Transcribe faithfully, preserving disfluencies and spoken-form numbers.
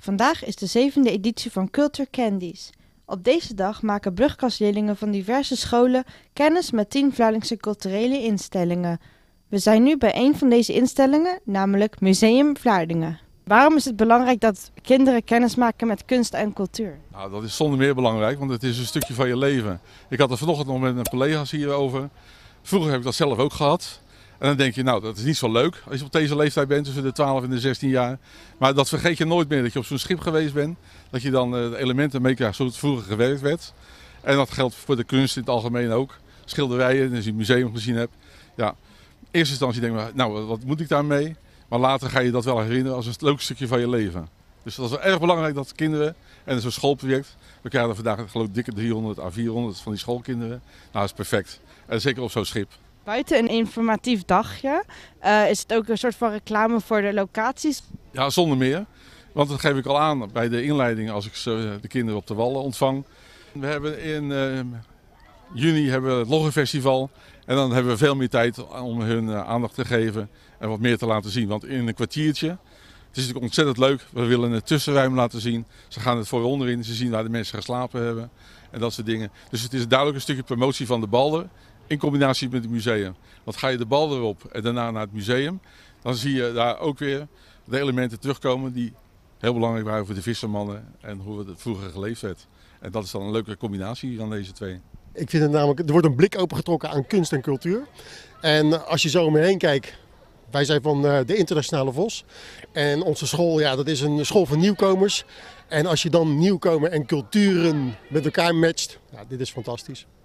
Vandaag is de zevende editie van Culture Candies. Op deze dag maken brugklasleerlingen van diverse scholen kennis met tien Vlaardingse culturele instellingen. We zijn nu bij een van deze instellingen, namelijk Museum Vlaardingen. Waarom is het belangrijk dat kinderen kennis maken met kunst en cultuur? Nou, dat is zonder meer belangrijk, want het is een stukje van je leven. Ik had er vanochtend nog met mijn collega's hierover. Vroeger heb ik dat zelf ook gehad. En dan denk je, nou, dat is niet zo leuk als je op deze leeftijd bent, tussen de twaalf en de zestien jaar. Maar dat vergeet je nooit meer, dat je op zo'n schip geweest bent. Dat je dan de elementen meekrijgt zoals het vroeger gewerkt werd. En dat geldt voor de kunst in het algemeen ook. Schilderijen, als je het museum gezien hebt. Ja, in eerste instantie denk je, nou, wat moet ik daarmee? Maar later ga je dat wel herinneren als een leuk stukje van je leven. Dus dat is wel erg belangrijk dat kinderen, en zo'n schoolproject, we krijgen vandaag geloof ik dikke driehonderd à vierhonderd van die schoolkinderen. Nou, dat is perfect. En zeker op zo'n schip. Buiten een informatief dagje uh, is het ook een soort van reclame voor de locaties. Ja, zonder meer. Want dat geef ik al aan bij de inleiding als ik de kinderen op de Wallen ontvang. We hebben in uh, juni hebben we het Loggenfestival. En dan hebben we veel meer tijd om hun uh, aandacht te geven en wat meer te laten zien. Want in een kwartiertje, het is natuurlijk ontzettend leuk. We willen het tussenruim laten zien. Ze gaan het voor onderin, ze zien waar de mensen geslapen hebben en dat soort dingen. Dus het is duidelijk een stukje promotie van de Balder. In combinatie met het museum. Want ga je de bal erop en daarna naar het museum, dan zie je daar ook weer de elementen terugkomen die heel belangrijk waren voor de vissermannen en hoe het vroeger geleefd werd. En dat is dan een leuke combinatie van deze twee. Ik vind het namelijk, er wordt een blik opengetrokken aan kunst en cultuur. En als je zo om me heen kijkt, wij zijn van de Internationale Vos. En onze school, ja, dat is een school van nieuwkomers. En als je dan nieuwkomer en culturen met elkaar matcht, ja, dit is fantastisch.